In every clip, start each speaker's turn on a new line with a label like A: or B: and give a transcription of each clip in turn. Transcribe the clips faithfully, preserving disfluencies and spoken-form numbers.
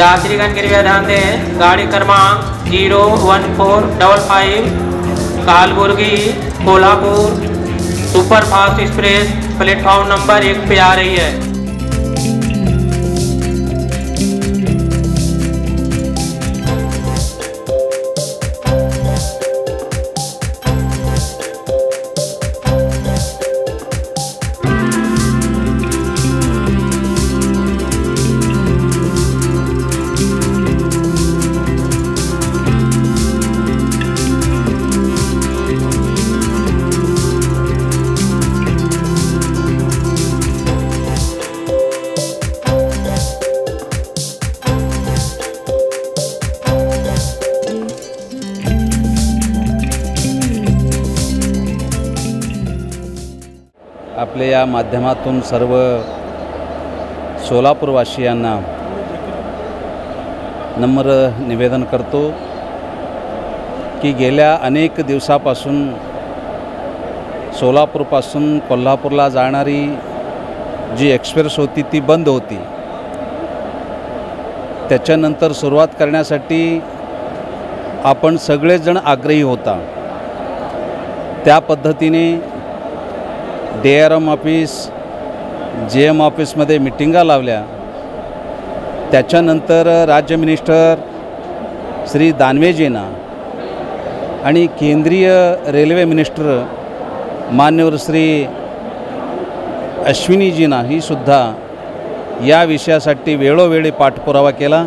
A: यात्रीगण कृपया ध्यान दें, गाड़ी क्रमांक zero one four double five Kalaburagi Kolhapur superfast express platform number एक पे आ रही है।
B: आपल्या या माध्यमातून सर्व सोलापूरवासियांना नम्र निवेदन करतो की गेल्या अनेक दिवसापासून सोलापूरपासून कोल्हापूरला जाणारी जी एक्सप्रेस होती ती बंद होती। त्याच्यानंतर सुरुवात करण्यासाठी आपण सगळेजण आग्रही होता। त्या पद्धतीने D R M office J M ऑफिसमध्ये मिटिंगा लावल्या। त्याच्यानंतर राज्य मिनिस्टर श्री दानवेजींना आणि केंद्रीय रेल्वे मिनिस्टर मान्यवर श्री अश्विनीजींना ही सुद्धा या विषयासाठी वेळोवेळी पाठपुरावा केला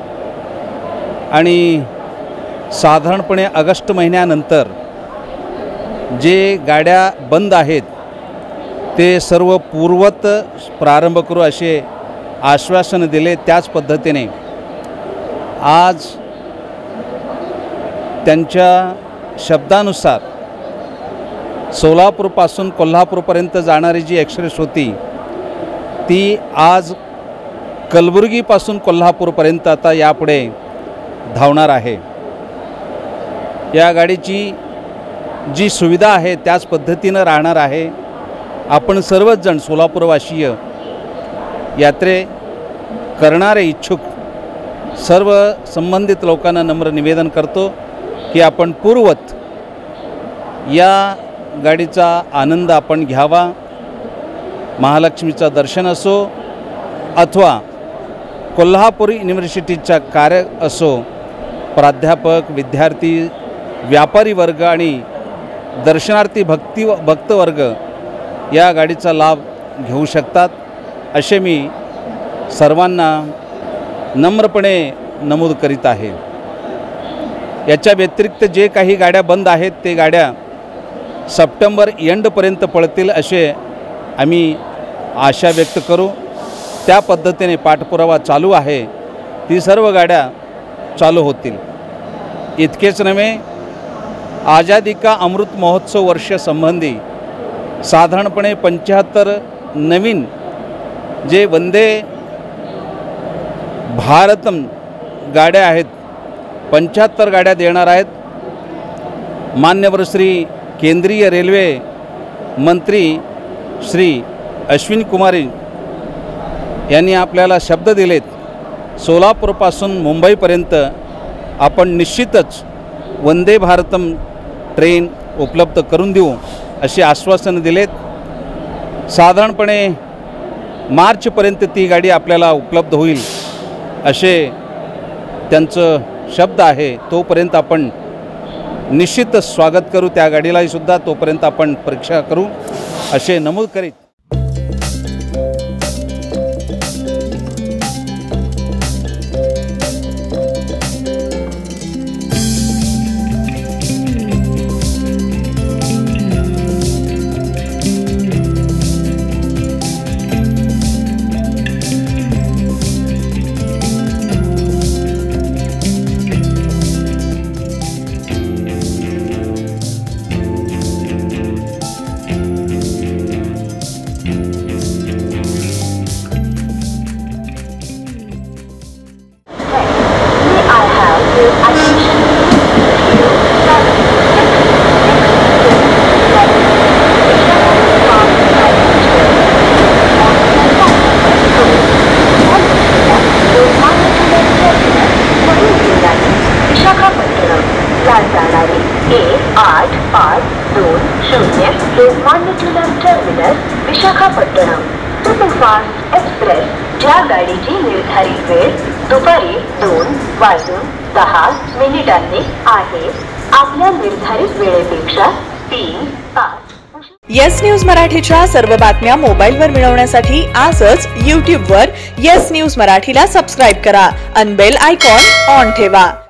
B: आणि साधारणपणे ऑगस्ट महिन्यानंतर जे गाड्या बंद आहेत ते सर्व पूर्वत प्रारंभ करू असे आश्वासन दिले। त्याच पद्धतीने आज त्यांच्या शब्दानुसार सोलापूरपासून कोल्हापूरपर्यंत जाणारी जी एक्सप्रेस होती ती आज कलबुर्गीपासून कोल्हापूरपर्यंत आता यापुढे धावणार आहे। या गाडीची जी सुविधा आहे त्याच पद्धतीनं राहणार आहे। आपण सर्वच जण सोलापूरवासीय यात्रे करणारे इच्छुक सर्व संबंधित लोकांना नम्र निवेदन करतो की आपण पूर्वत या गाडीचा आनंद आपण घ्यावा। महालक्ष्मीचं दर्शन असो अथवा कोल्हापूर युनिव्हर्सिटीचा कार्य असो, प्राध्यापक विद्यार्थी व्यापारी वर्ग आणि दर्शनार्थी भक्ती भक्तवर्ग या गाडीचा लाभ घेऊ शकतात असे मी सर्वांना नम्रपणे नमूद करीत आहे। याच्या व्यतिरिक्त जे काही गाड्या बंद आहेत ते गाड्या सप्टेंबर एंडपर्यंत पळतील असे आम्ही आशा व्यक्त करू। त्या पद्धतीने पाठपुरावा चालू आहे, ती सर्व गाड्या चालू होतील। इतकेच नव्हे, आझादी का अमृत महोत्सव वर्ष संबंधी साधारणपणे पंच्याहत्तर नवीन जे वंदे भारतम गाड्या आहेत, पंच्याहत्तर गाड्या देणार आहेत। मान्यवर श्री केंद्रीय रेल्वे मंत्री श्री अश्विनी कुमारी यांनी आपल्याला शब्द दिलेत सोलापूरपासून मुंबईपर्यंत आपण निश्चितच वंदे भारतम ट्रेन उपलब्ध करून देऊ असे आश्वासन दिलेत। साधारणपणे मार्चपर्यंत ती गाडी आपल्याला उपलब्ध होईल असे त्यांचं शब्द आहे। तोपर्यंत आपण निश्चितच स्वागत करू त्या गाडीलाही सुद्धा, तोपर्यंत आपण परीक्षा करू असे नमूद करीत
C: पाच दोन शून्य Lokmanya Tilak terminus Visakhapatnam superfast express, ज्या गाडीची निर्धारित वेळ दुपारी दोन वाजून दहा मिनिटांनी आहे, आपल्या निर्धारित वेळेपेक्षा तीन तास।
D: येस न्यूज मराठीच्या सर्व बातम्या मोबाईलवर मिळवण्यासाठी आजच यूट्यूबवर येस न्यूज मराठीला सबस्क्राईब करा आणि बेल आयकॉन ऑन ठेवा।